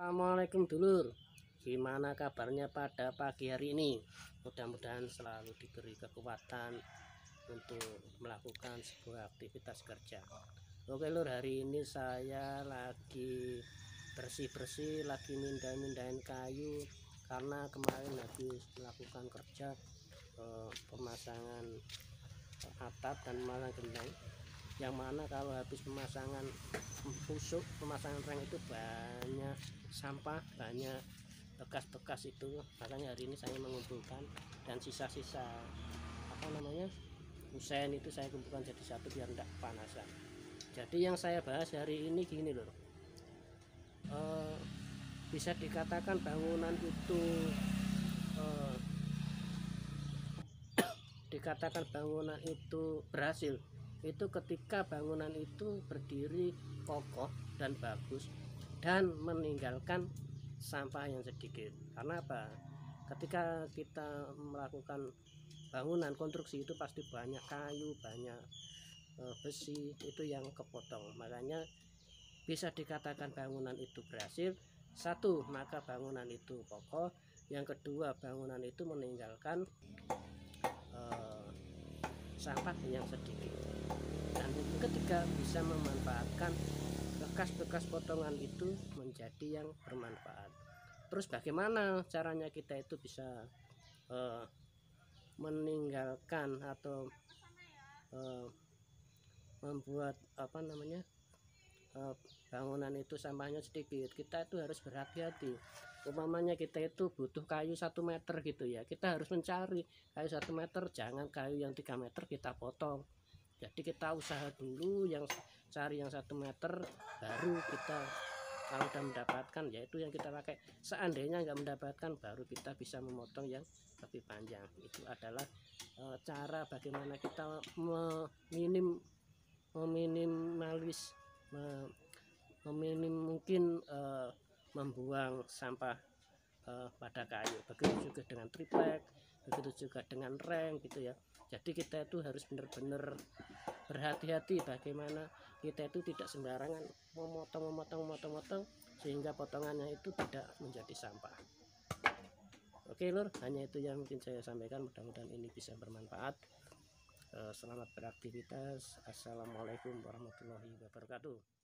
Assalamualaikum dulur, gimana kabarnya pada pagi hari ini? Mudah-mudahan selalu diberi kekuatan untuk melakukan sebuah aktivitas kerja. Oke lur, hari ini saya lagi bersih-bersih, lagi mindahin kayu karena kemarin habis melakukan kerja pemasangan atap dan malang genteng, yang mana kalau habis pemasangan reng itu banyak sampah, banyak bekas-bekas itu. Makanya hari ini saya mengumpulkan dan sisa-sisa kusen itu saya kumpulkan jadi satu biar tidak panasan. Jadi yang saya bahas hari ini gini loh, bisa dikatakan bangunan itu berhasil itu ketika bangunan itu berdiri kokoh dan bagus dan meninggalkan sampah yang sedikit. Karena apa? Ketika kita melakukan bangunan konstruksi itu pasti banyak kayu, banyak besi itu yang kepotong. Makanya bisa dikatakan bangunan itu berhasil. Satu, maka bangunan itu kokoh. Yang kedua, bangunan itu meninggalkan sampah yang sedikit. Dan yang ketiga, bisa memanfaatkan bekas-bekas potongan itu menjadi yang bermanfaat. Terus bagaimana caranya kita itu bisa meninggalkan atau membuat bangunan itu sampahnya sedikit? Kita itu harus berhati-hati. Umpamanya kita itu butuh kayu 1 meter gitu ya, kita harus mencari kayu 1 meter, jangan kayu yang 3 meter kita potong. Jadi kita usaha dulu yang cari yang 1 meter, baru kita kalau udah mendapatkan yaitu yang kita pakai. Seandainya nggak mendapatkan, baru kita bisa memotong yang lebih panjang. Itu adalah cara bagaimana kita mungkin membuang sampah pada kayu. Begitu juga dengan triplek, begitu juga dengan reng gitu ya. Jadi kita itu harus benar-benar berhati-hati bagaimana kita itu tidak sembarangan memotong sehingga potongannya itu tidak menjadi sampah. Oke lur, hanya itu yang mungkin saya sampaikan, mudah-mudahan ini bisa bermanfaat. Selamat beraktivitas. Assalamualaikum warahmatullahi wabarakatuh.